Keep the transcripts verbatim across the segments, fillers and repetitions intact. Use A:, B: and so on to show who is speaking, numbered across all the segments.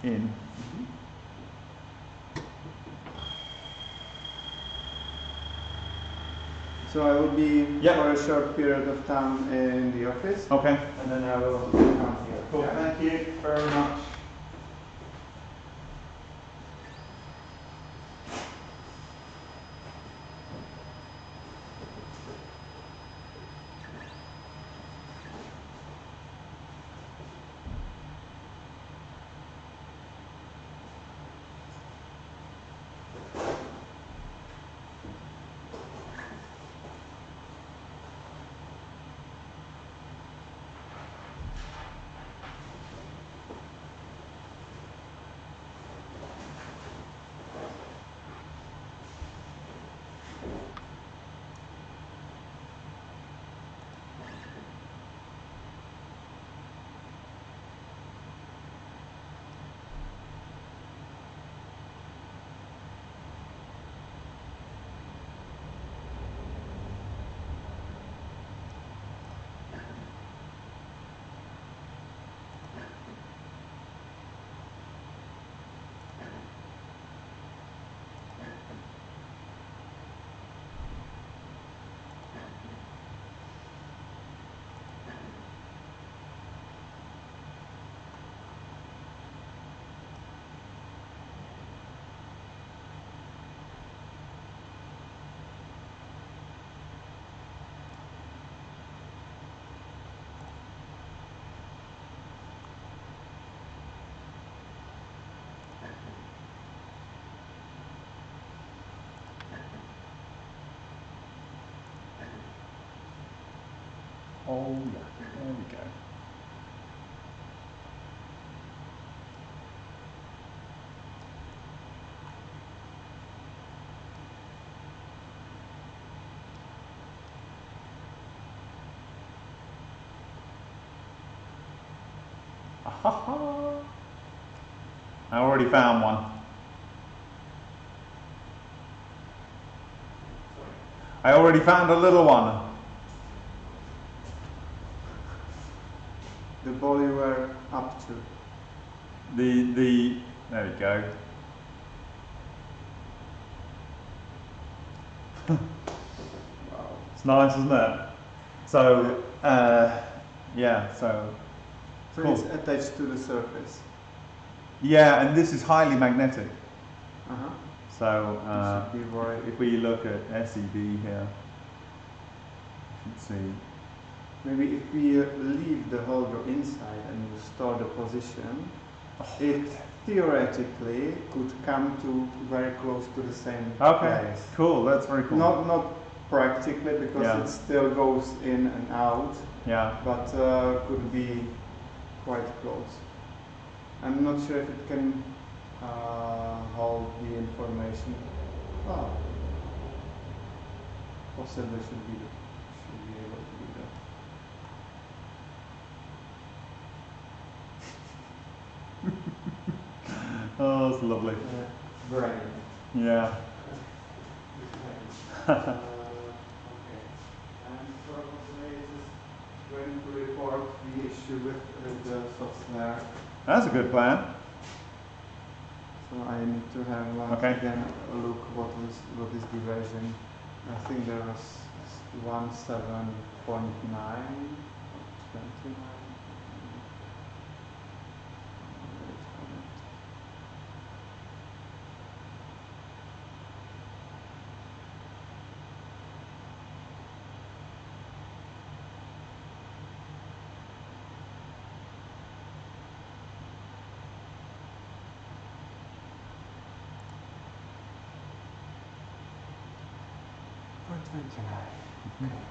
A: in.
B: Mm-hmm. So I will be
A: yep.
B: for a short period of time in the office.
A: Okay.
B: And then I will come here.
A: Cool.
B: Yeah.
A: Thank you very much. Oh yeah, there we go. I already found one. I already found a little one.
B: The ball you were up to.
A: The, the, there we go.
B: Wow.
A: It's nice, isn't it? So, uh, yeah, so.
B: So
A: cool.
B: It's attached to the surface.
A: Yeah, and this is highly magnetic.
B: Uh-huh.
A: So, uh,
B: be right.
A: if we look at S E B here, you can see.
B: Maybe if we uh, leave the holder inside and you store the position, oh. it theoretically could come to very close to the same
A: okay.
B: place.
A: Cool, that's very cool.
B: Not not practically because
A: yeah.
B: it still goes in and out.
A: Yeah.
B: But uh, could be quite close. I'm not sure if it can uh, hold the information. Oh, possibly should be should be able to do that.
A: Oh, that's lovely.
B: Uh, Brighton.
A: Yeah.
B: uh, okay. And probably just going to report the issue with, with the software.
A: That's a good plan.
B: So I need to have uh,
A: okay.
B: again a look what is what is the version. I think there was one seven point nine or twenty nine. twenty-nine. Okay.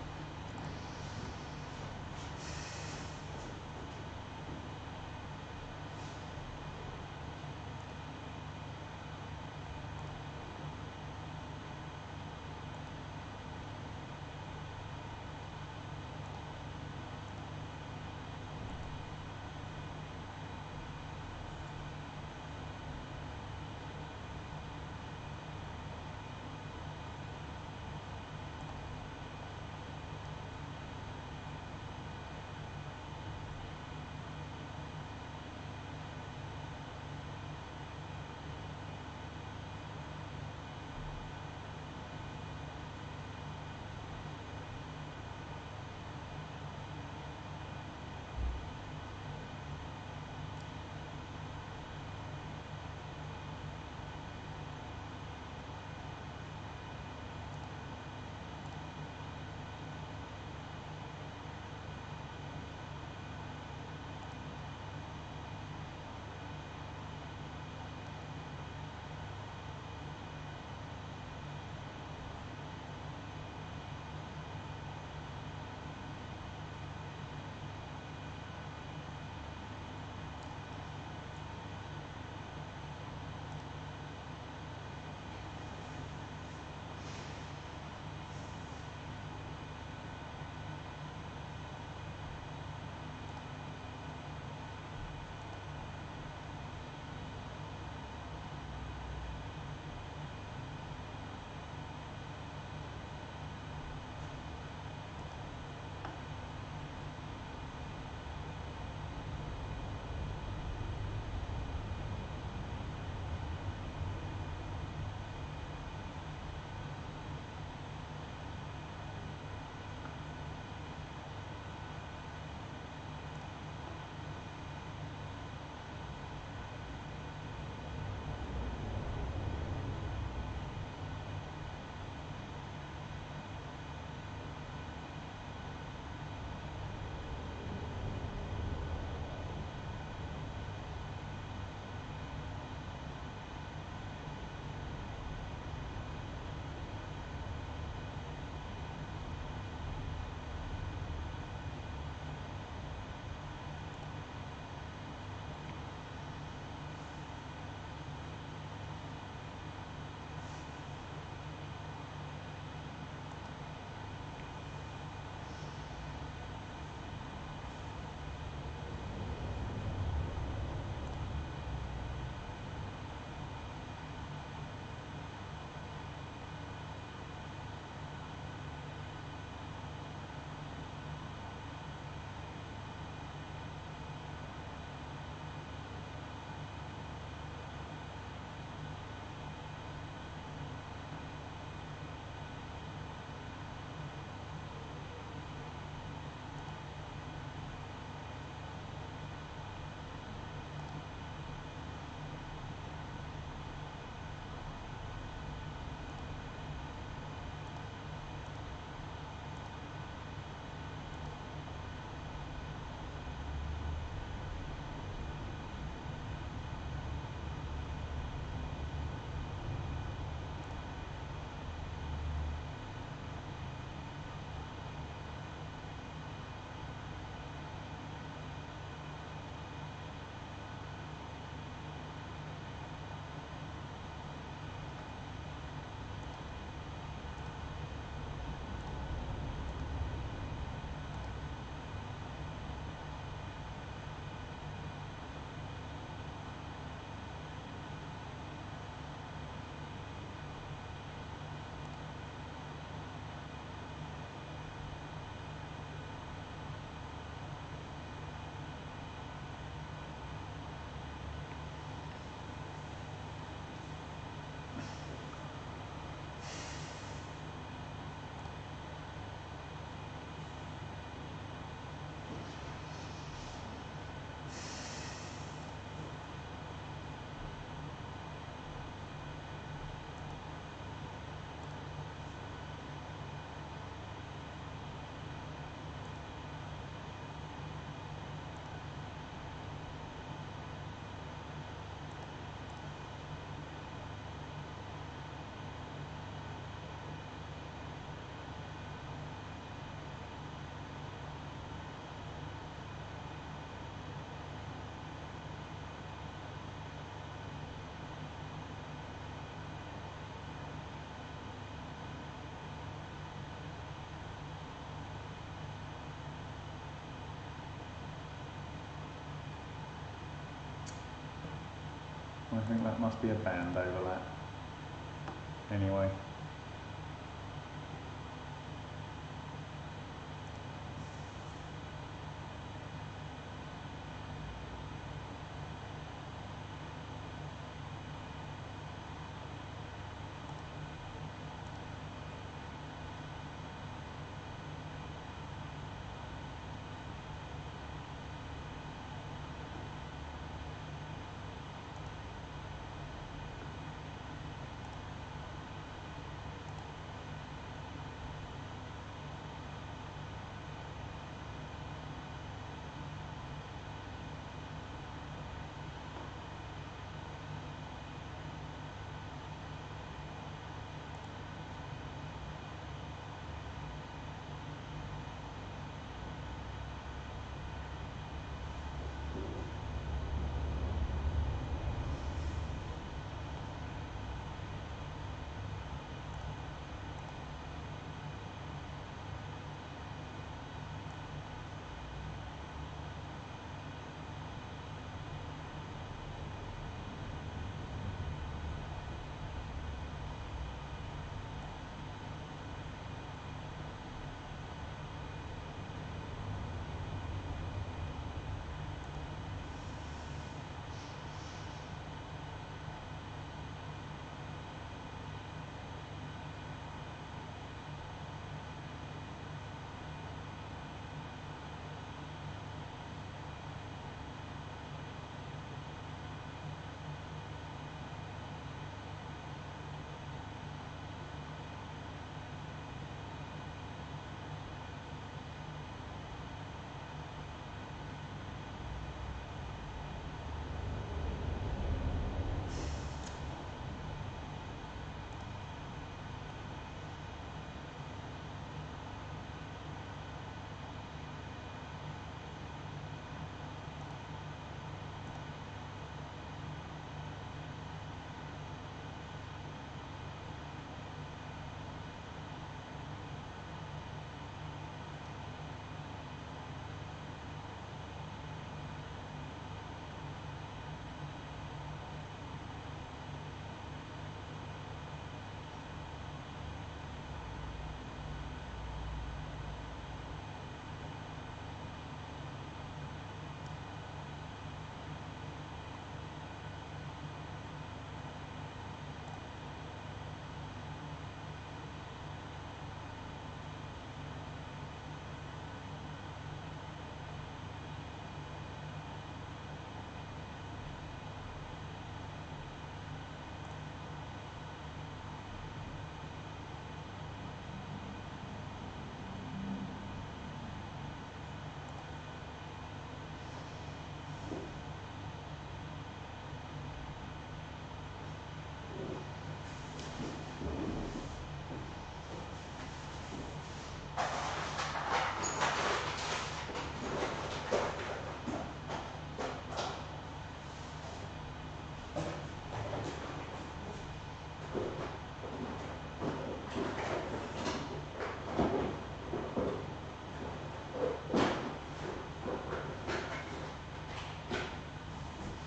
A: I think that must be a band overlap. Anyway.